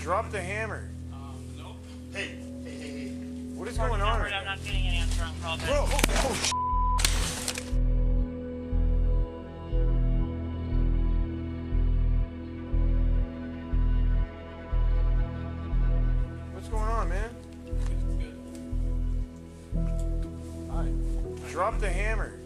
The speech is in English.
Drop the hammer. Nope. Hey. What is going on? I'm not getting an answer on call back. Bro, what's going on, man? It's good. Drop the hammer.